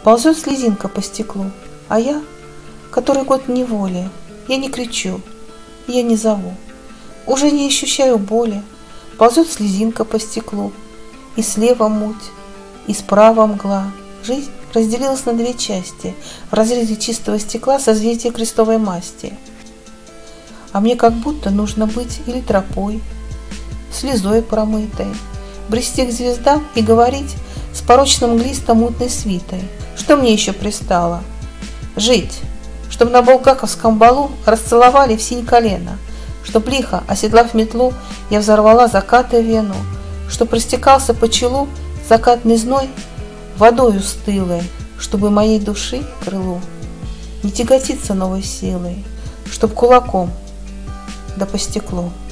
Ползет слезинка по стеклу, а я, который год в неволе, я не кричу, я не зову, уже не ощущаю боли. Ползет слезинка по стеклу, и слева муть, и справа мгла. Жизнь разделилась на две части, в разрезе чистого стекла созвездие крестовой масти. А мне как будто нужно быть или тропой, слезой промытой, брести к звездам и говорить с порочным глистом мутной свитой. Что мне еще пристало? Жить, чтоб на булгаковском балу расцеловали в синь колено, чтоб лихо, оседлав метлу, я взорвала закаты вену, чтоб растекался по челу закатный зной водою стылой, чтобы моей души крылу не тяготиться новой силой, чтоб кулаком да по стеклу.